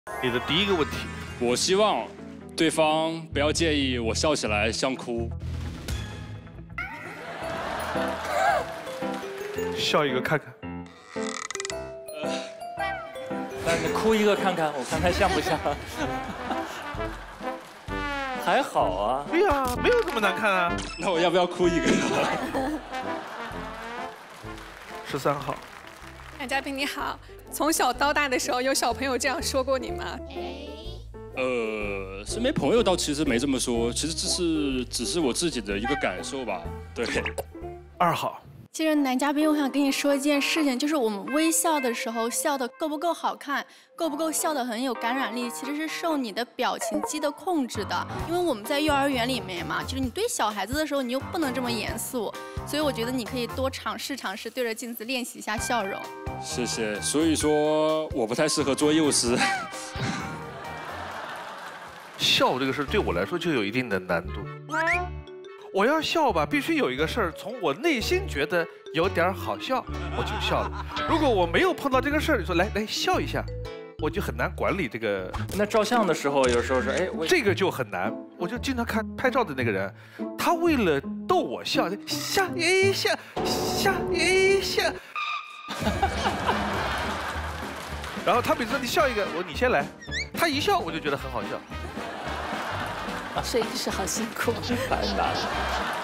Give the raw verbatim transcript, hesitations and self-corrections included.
你的第一个问题， 我希望对方不要介意我笑起来像哭。 笑一个看看。 那你哭一个看看，我看看像不像？还好啊。 对呀，没有这么难看啊。 那我要不要哭一个？ 十三号。 男嘉宾你好，从小到大的时候有小朋友这样说过你吗？ 呃，身边朋友倒其实没这么说，其实这是只是我自己的一个感受吧。对。 二号。 其实男嘉宾，我想跟你说一件事情，就是我们微笑的时候笑的够不够好看，够不够笑的很有感染力，其实是受你的表情肌的控制的。因为我们在幼儿园里面嘛，就是你对小孩子的时候，你又不能这么严肃，所以我觉得你可以多尝试尝试，对着镜子练习一下笑容。 谢谢。所以说我不太适合做幼师。 笑这个事对我来说就有一定的难度。我要笑吧，必须有一个事儿从我内心觉得有点好笑，我就笑了。如果我没有碰到这个事儿，你说来来笑一下，我就很难管理这个。 那照相的时候，有时候是哎， 这个就很难。我就经常看拍照的那个人，他为了逗我笑，笑一下，笑一下。然后他每次说你笑一个，我说你先来，他一笑我就觉得很好笑。 摄影师好辛苦， 太难了。